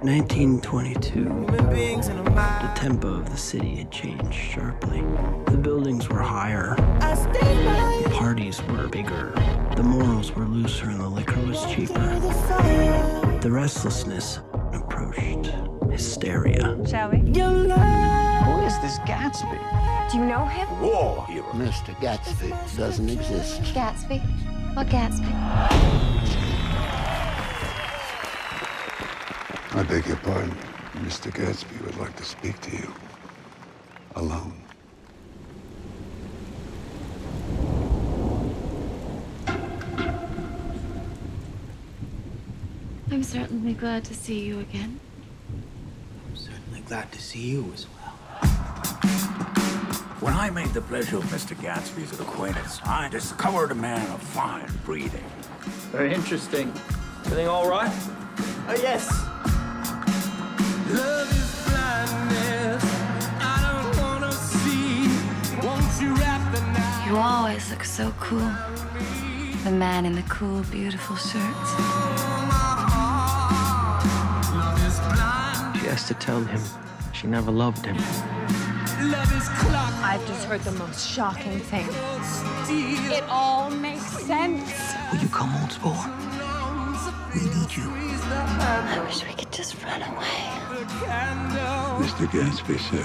1922, the tempo of the city had changed sharply. The buildings were higher, the parties were bigger, the morals were looser, and the liquor was cheaper. The restlessness approached hysteria. Shall we? Who is this Gatsby? Do you know him? War hero. Mr. Gatsby doesn't exist. Gatsby? What Gatsby? I beg your pardon. Mr. Gatsby would like to speak to you. Alone. I'm certainly glad to see you again. I'm certainly glad to see you as well. When I made the pleasure of Mr. Gatsby's acquaintance, I discovered a man of fine breeding. Very interesting. Everything all right? Oh, yes. Love is blindness. I don't wanna see. Won't you wrap the night? You always look so cool. The man in the cool, beautiful shirts. She has to tell him she never loved him. Love is clock. I've just heard the most shocking thing. It all makes sense. Will you come on, Spore? We need you. I wish we could just run away. Mr. Gatsby, sir.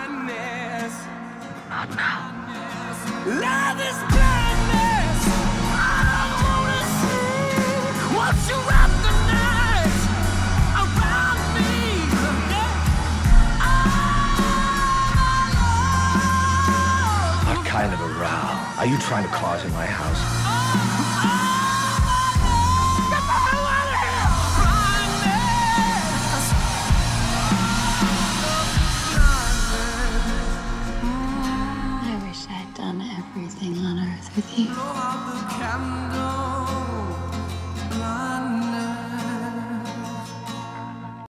Not now. Love is blindness. I don't wanna see. Won't you wrap the night around me? What kind of a row are you trying to cause in my house? Get the hell out of here! I wish I'd done everything on earth with you. Blow out the candle.